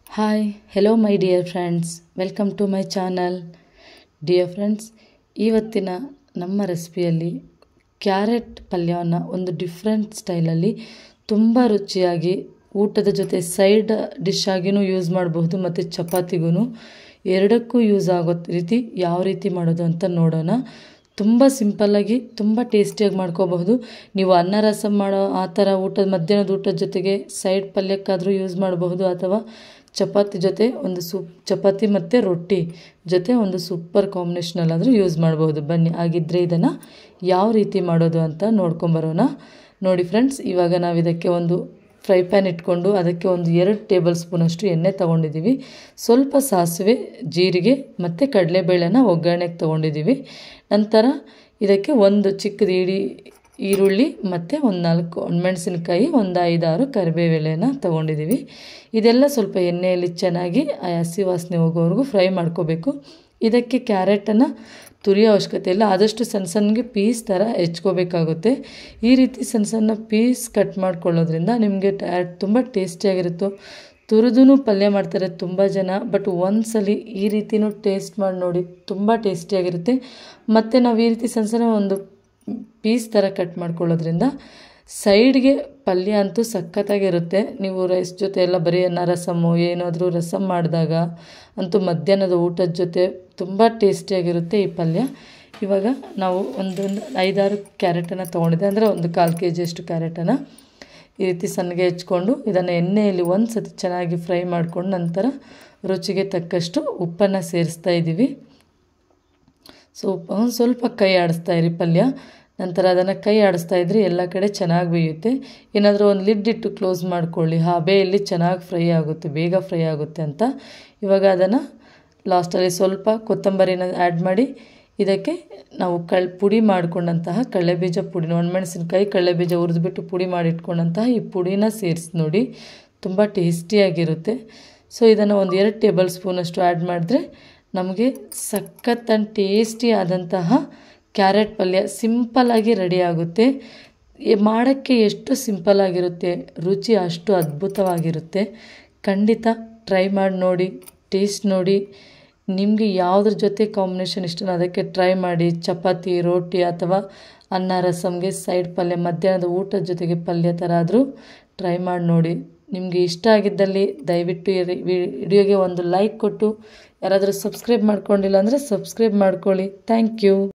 Hi hello my dear friends, welcome to my channel. Dear friends, ಇವತ್ತಿನ ನಮ್ಮ ರೆಸಿಪಿಯಲ್ಲಿ carrot ಪಲ್ಯವನ್ನು ಒಂದು different ಸ್ಟೈಲಲ್ಲಿ ತುಂಬ ರುಚಿಯಾಗಿ ಊಟದ ಜೊತೆ ಸೈಡ್ ಡಿಶ್ ಆಗಿಯೂ ಯೂಸ್ ಮಾಡಬಹುದು ಮತ್ತು ಚಪಾತಿಗೂ ಎರಡಕ್ಕೂ ಯೂಸ್ ಆಗೋ ರೀತಿ ಯಾವ ರೀತಿ ಮಾಡೋದು ಅಂತ ನೋಡೋಣ. ತುಂಬ ಸಿಂಪಲ್ಲಾಗಿ ತುಂಬ ಟೇಸ್ಟಿಯಾಗಿ ಮಾಡ್ಕೋಬಹುದು. ನೀವು ಅನ್ನ ರಸಂ ಮಾಡೋ ಆ ಥರ ಮಧ್ಯಾಹ್ನದ ಊಟದ ಜೊತೆಗೆ ಸೈಡ್ ಪಲ್ಯಕ್ಕಾದರೂ ಯೂಸ್ ಮಾಡಬಹುದು, ಅಥವಾ ಚಪಾತಿ ಜೊತೆ ಒಂದು ಚಪಾತಿ ಮತ್ತು ರೊಟ್ಟಿ ಜೊತೆ ಒಂದು ಸೂಪರ್ ಕಾಂಬಿನೇಷನಲ್ಲಾದರೂ ಯೂಸ್ ಮಾಡಬಹುದು. ಬನ್ನಿ, ಹಾಗಿದ್ದರೆ ಇದನ್ನು ಯಾವ ರೀತಿ ಮಾಡೋದು ಅಂತ ನೋಡ್ಕೊಂಬರೋಣ. ನೋಡಿ ಫ್ರೆಂಡ್ಸ್, ಇವಾಗ ನಾವು ಇದಕ್ಕೆ ಒಂದು ಫ್ರೈ ಪ್ಯಾನ್ ಇಟ್ಕೊಂಡು ಅದಕ್ಕೆ ಒಂದು 2 ಟೇಬಲ್ ಸ್ಪೂನಷ್ಟು ಎಣ್ಣೆ ತೊಗೊಂಡಿದ್ದೀವಿ. ಸ್ವಲ್ಪ ಸಾಸಿವೆ, ಜೀರಿಗೆ ಮತ್ತು ಕಡಲೆಬೇಳೆನ ಒಗ್ಗರಣೆಗೆ ತೊಗೊಂಡಿದ್ದೀವಿ. ನಂತರ ಇದಕ್ಕೆ ಒಂದು ಚಿಕ್ಕದು ಈರುಳ್ಳಿ ಮತ್ತು ಒಂದು 4 ಒಣಮೆಣಸಿನ್ಕಾಯಿ, ಒಂದು 5-6 ಕರಿಬೇವು ಎಲೆನ ತೊಗೊಂಡಿದ್ದೀವಿ. ಇದೆಲ್ಲ ಸ್ವಲ್ಪ ಎಣ್ಣೆಯಲ್ಲಿ ಚೆನ್ನಾಗಿ ಹಸಿ ವಾಸನೆ ಹೋಗೋವರೆಗೂ ಫ್ರೈ ಮಾಡ್ಕೋಬೇಕು. ಇದಕ್ಕೆ ಕ್ಯಾರೆಟನ್ನು ತುರಿಯೋ ಅವಶ್ಯಕತೆ ಇಲ್ಲ, ಆದಷ್ಟು ಸಣ್ಣ ಸಣ್ಣಗೆ ಪೀಸ್ ಥರ ಹೆಚ್ಕೋಬೇಕಾಗುತ್ತೆ. ಈ ರೀತಿ ಸಣ್ಣ ಸಣ್ಣ ಪೀಸ್ ಕಟ್ ಮಾಡ್ಕೊಳ್ಳೋದ್ರಿಂದ ನಿಮಗೆ ತುಂಬ ಟೇಸ್ಟಿಯಾಗಿರುತ್ತೋ. ತುರಿದೂ ಪಲ್ಯ ಮಾಡ್ತಾರೆ ತುಂಬ ಜನ, ಬಟ್ ಒಂದ್ಸಲಿ ಈ ರೀತಿಯೂ ಟೇಸ್ಟ್ ಮಾಡಿ ನೋಡಿ, ತುಂಬ ಟೇಸ್ಟಿಯಾಗಿರುತ್ತೆ. ಮತ್ತು ನಾವು ಈ ರೀತಿ ಸಣ್ಣ ಸಣ್ಣ ಒಂದು ಪೀಸ್ ಥರ ಕಟ್ ಮಾಡ್ಕೊಳ್ಳೋದ್ರಿಂದ ಸೈಡ್ಗೆ ಪಲ್ಯ ಅಂತೂ ಸಖತ್ತಾಗಿರುತ್ತೆ. ನೀವು ರೈಸ್ ಜೊತೆ ಎಲ್ಲ ಬರೀ ಅನ್ನ ರಸಮ್ಮು ಏನಾದರೂ ರಸಮ್ ಮಾಡಿದಾಗ ಅಂತೂ ಮಧ್ಯಾಹ್ನದ ಊಟದ ಜೊತೆ ತುಂಬ ಟೇಸ್ಟಿಯಾಗಿರುತ್ತೆ ಈ ಪಲ್ಯ. ಇವಾಗ ನಾವು ಒಂದು 5-6 ಕ್ಯಾರೆಟನ್ನು ತೊಗೊಂಡಿದ್ದೆ, ಅಂದರೆ ಒಂದು 1/4 kg ಕ್ಯಾರೆಟನ್ನು ಈ ರೀತಿ ಸಣ್ಣಗೆ ಹೆಚ್ಕೊಂಡು ಇದನ್ನು ಎಣ್ಣೆಯಲ್ಲಿ ಒಂದು ಸತಿ ಚೆನ್ನಾಗಿ ಫ್ರೈ ಮಾಡ್ಕೊಂಡು ನಂತರ ರುಚಿಗೆ ತಕ್ಕಷ್ಟು ಉಪ್ಪನ್ನು ಸೇರಿಸ್ತಾ ಇದ್ದೀವಿ. ಸೊ ಒಂದು ಸ್ವಲ್ಪ ಕೈ ಆಡಿಸ್ತಾ ಇರಿ ಪಲ್ಯ. ನಂತರ ಅದನ್ನು ಕೈ ಆಡಿಸ್ತಾ ಇದ್ದರೆ ಎಲ್ಲ ಕಡೆ ಚೆನ್ನಾಗಿ ಬೇಯುತ್ತೆ. ಏನಾದರೂ ಒಂದು ಲಿಡ್ ಇಟ್ಟು ಕ್ಲೋಸ್ ಮಾಡ್ಕೊಳ್ಳಿ, ಹಬೆಯಲ್ಲಿ ಚೆನ್ನಾಗಿ ಫ್ರೈ ಆಗುತ್ತೆ, ಬೇಗ ಫ್ರೈ ಆಗುತ್ತೆ ಅಂತ. ಇವಾಗ ಅದನ್ನು ಲಾಸ್ಟಲ್ಲಿ ಸ್ವಲ್ಪ ಕೊತ್ತಂಬರಿನ ಆ್ಯಡ್ ಮಾಡಿ ಇದಕ್ಕೆ ನಾವು ಪುಡಿ ಮಾಡಿಕೊಂಡಂತಹ ಕಡಲೆಬೀಜ ಪುಡಿ, ಒಣಮೆಣಸಿನ್ಕಾಯಿ ಕಡಲೆಬೀಜ ಹುರಿದ್ಬಿಟ್ಟು ಪುಡಿ ಮಾಡಿಟ್ಕೊಂಡಂತಹ ಈ ಪುಡಿನ ಸೇರಿಸಿ ನೋಡಿ, ತುಂಬ ಟೇಸ್ಟಿಯಾಗಿರುತ್ತೆ. ಸೊ ಇದನ್ನು ಒಂದು 2 ಟೇಬಲ್ ಸ್ಪೂನಷ್ಟು ಆ್ಯಡ್ ಮಾಡಿದ್ರೆ ನಮಗೆ ಸಖತ್ ಆ್ಯಂಡ್ ಟೇಸ್ಟಿ ಆದಂತಹ ಕ್ಯಾರೆಟ್ ಪಲ್ಯ ಸಿಂಪಲ್ಲಾಗಿ ರೆಡಿ ಆಗುತ್ತೆ. ಮಾಡೋಕ್ಕೆ ಎಷ್ಟು ಸಿಂಪಲ್ಲಾಗಿರುತ್ತೆ, ರುಚಿ ಅಷ್ಟು ಅದ್ಭುತವಾಗಿರುತ್ತೆ. ಖಂಡಿತ ಟ್ರೈ ಮಾಡಿ ನೋಡಿ, ಟೇಸ್ಟ್ ನೋಡಿ. ನಿಮಗೆ ಯಾವುದ್ರ ಜೊತೆ ಕಾಂಬಿನೇಷನ್ ಇಷ್ಟನೋ ಅದಕ್ಕೆ ಟ್ರೈ ಮಾಡಿ. ಚಪಾತಿ, ರೋಟಿ ಅಥವಾ ಅನ್ನ ರಸಮ್ಗೆ ಸೈಡ್ ಪಲ್ಯ, ಮಧ್ಯಾಹ್ನದ ಊಟದ ಜೊತೆಗೆ ಪಲ್ಯ ಥರ ಆದರೂ ಟ್ರೈ ಮಾಡಿ ನೋಡಿ. ನಿಮಗೆ ಇಷ್ಟ ಆಗಿದ್ದಲ್ಲಿ ದಯವಿಟ್ಟು ವಿಡಿಯೋಗೆ ಒಂದು ಲೈಕ್ ಕೊಟ್ಟು, ಯಾರಾದರೂ ಸಬ್ಸ್ಕ್ರೈಬ್ ಮಾಡ್ಕೊಂಡಿಲ್ಲ ಅಂದರೆ ಸಬ್ಸ್ಕ್ರೈಬ್ ಮಾಡ್ಕೊಳ್ಳಿ. Thank you.